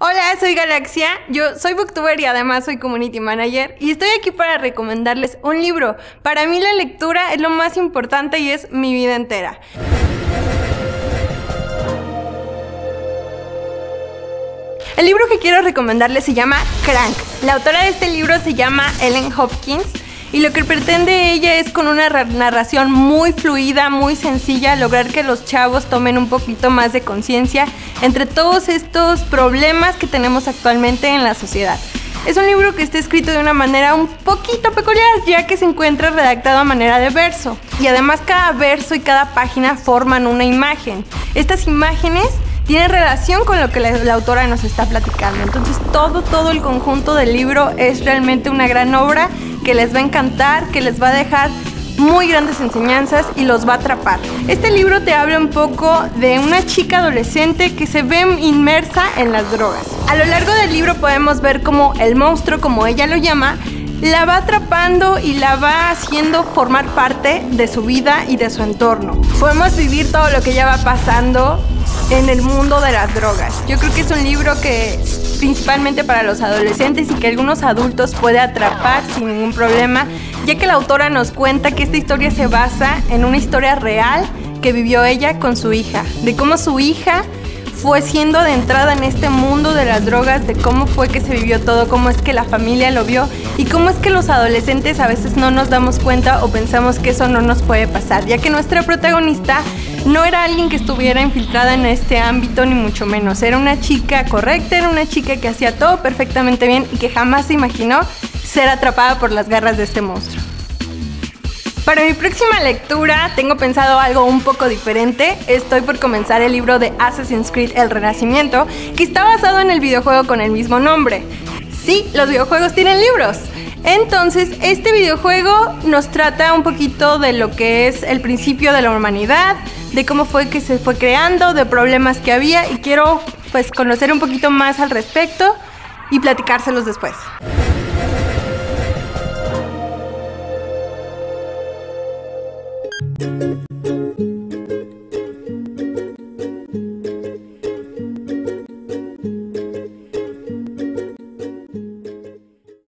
Hola, soy Galaxia, yo soy booktuber y además soy community manager y estoy aquí para recomendarles un libro. Para mí la lectura es lo más importante y es mi vida entera. El libro que quiero recomendarles se llama Crank. La autora de este libro se llama Ellen Hopkins y lo que pretende ella es, con una narración muy fluida, muy sencilla, lograr que los chavos tomen un poquito más de conciencia entre todos estos problemas que tenemos actualmente en la sociedad. Es un libro que está escrito de una manera un poquito peculiar, ya que se encuentra redactado a manera de verso. Y además cada verso y cada página forman una imagen. Estas imágenes tienen relación con lo que la autora nos está platicando. Entonces todo el conjunto del libro es realmente una gran obra que les va a encantar, que les va a dejar muy grandes enseñanzas y los va a atrapar. Este libro te habla un poco de una chica adolescente que se ve inmersa en las drogas. A lo largo del libro podemos ver cómo el monstruo, como ella lo llama, la va atrapando y la va haciendo formar parte de su vida y de su entorno. Podemos vivir todo lo que ella va pasando en el mundo de las drogas. Yo creo que es un libro que es principalmente para los adolescentes y que algunos adultos puede atrapar sin ningún problema, ya que la autora nos cuenta que esta historia se basa en una historia real que vivió ella con su hija, de cómo su hija fue siendo adentrada en este mundo de las drogas, de cómo fue que se vivió todo, cómo es que la familia lo vio y cómo es que los adolescentes a veces no nos damos cuenta o pensamos que eso no nos puede pasar, ya que nuestra protagonista no era alguien que estuviera infiltrada en este ámbito, ni mucho menos. Era una chica correcta, era una chica que hacía todo perfectamente bien y que jamás se imaginó ser atrapada por las garras de este monstruo. Para mi próxima lectura tengo pensado algo un poco diferente. Estoy por comenzar el libro de Assassin's Creed El Renacimiento, que está basado en el videojuego con el mismo nombre. Sí, los videojuegos tienen libros. Entonces, este videojuego nos trata un poquito de lo que es el principio de la humanidad, de cómo fue que se fue creando, de problemas que había, y quiero pues conocer un poquito más al respecto y platicárselos después.